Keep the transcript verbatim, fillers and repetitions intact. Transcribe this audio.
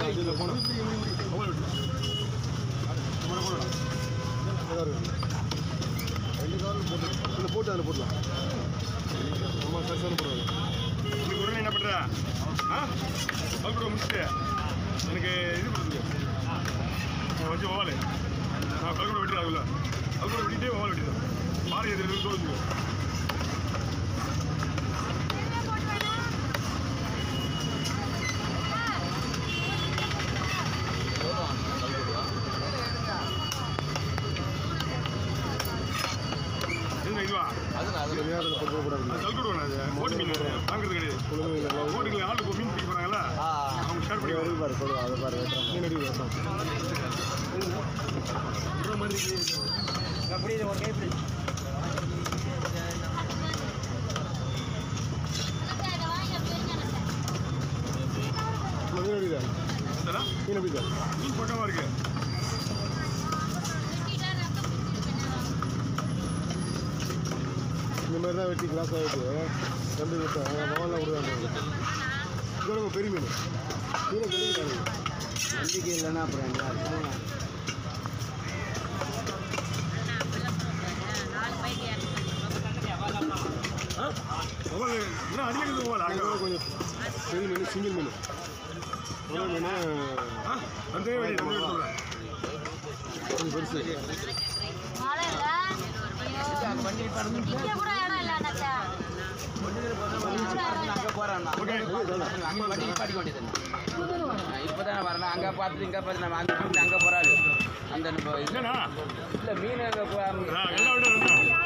இதில் போனோம் ரெண்டு காரில் போட்டு இதில் போட்டு அதில் போடலாம் ரொம்ப சைஸான போடுவாங்க இன்னைக்கு உடனே என்ன பண்ணுற ஆ பல்குட முடிச்சுட்டு எனக்கு இது கொடுத்துரு வச்சு ஓவால் நான் பல்குட வெட்டுறேன் அதுக்குள்ள பல்குட வெட்டிட்டே ஓவால் வெட்டிடுறேன் மாறி எதிர்த்து தோல்வி இதுவா கல்கூடுவாங்க அது ஓட்டு மீன் வாங்குறது கிடையாது ஓட்டுக்கு ஆளுக்கு மீன் பிடிக்க போகிறாங்கல்ல அவங்க ஷேர் பண்ணி பாரு சொல்லுவா அதை பாரு மீன் அடி வேண்டாம் அப்படி ஒரு கைப்பிடி மீன் அடிதான் மீன் அடிதான் மீன் பக்கமாக இருக்கு இந்த மாதிரி தான் வெட்டி கிளாஸாக வெட்டி ரெண்டு வெட்டேன் மொபைலில் விடுவாங்க இதோட பெரிய மீன் மீனை கிடைக்கிறாங்க நம்பிக்கை இல்லைன்னா அப்புறம் என்ன கொஞ்சம் பெரிய மீன் சிங்கிள் மீன் ஒரு மீன் கொஞ்சம் பெருசு இப்பதானே வரணும் அங்கே பார்த்துட்டு இங்கே பார்த்து நம்ம அந்த அங்கே போறாரு அந்த இல்லை மீன்